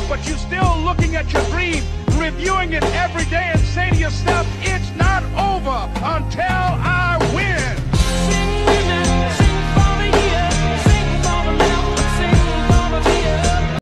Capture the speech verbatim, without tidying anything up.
but you're still looking at your dream, reviewing it every day and say to yourself, it's not over until